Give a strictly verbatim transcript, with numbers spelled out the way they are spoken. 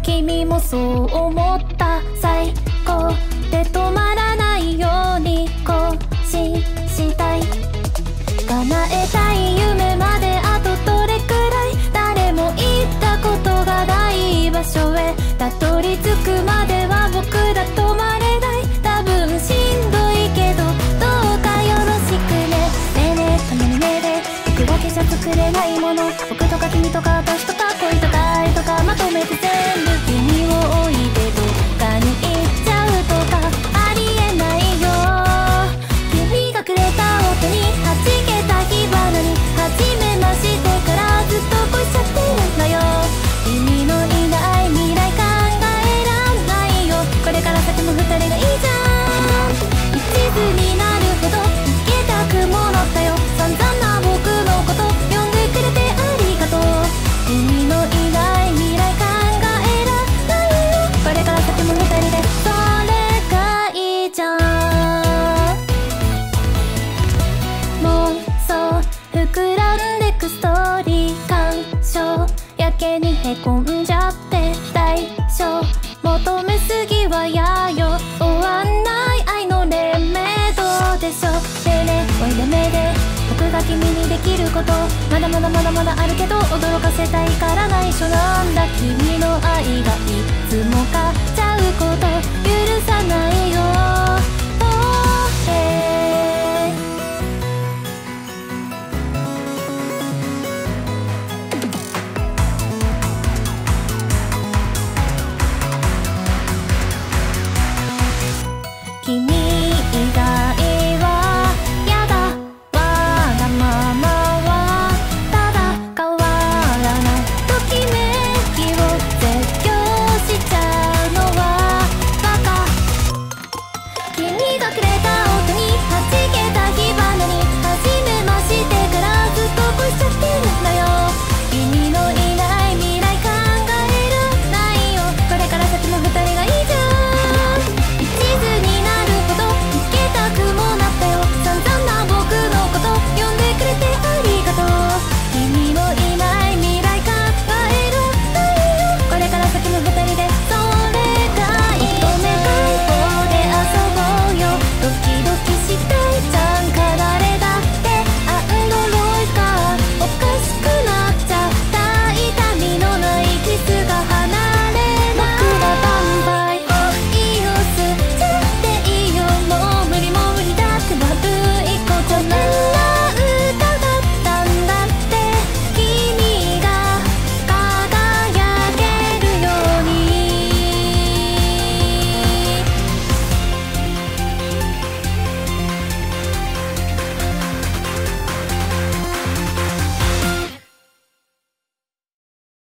君もそう思った。最高で止まらないように更新したい。叶えたい夢まであとどれくらい。誰も行ったことがない場所へたどり着くまでは僕ら止まれない。多分しんどいけどどうかよろしくね。ねえねえ頼むねえねえ、僕だけじゃ作れないもの。僕とか君とか私とか恋とか愛とかまとめて全部君を置いてどっかに行っちゃうとかありえないよ。君がくれた音に弾けた火花に初めましてからずっと恋しちゃってるのよ。君のいない未来考えらんないよ。これから先も二人がいいじゃん。一途になるほど逃げたくもなったよ。散々な僕のこと呼んでくれてありがとう。君のいない未来考えらんないよ。これから先も二人でそれがいいじゃん。妄想膨らんでくストーリー干渉やけにへこんじゃって代償求めすぎはやよ。終わんない愛の連盟どうでしょう。ねえねえおいでめで僕が君にできることまだまだまだまだあるけど驚かせたいから内緒なんだ。君の愛がいつも買っちゃうこと許さないよ。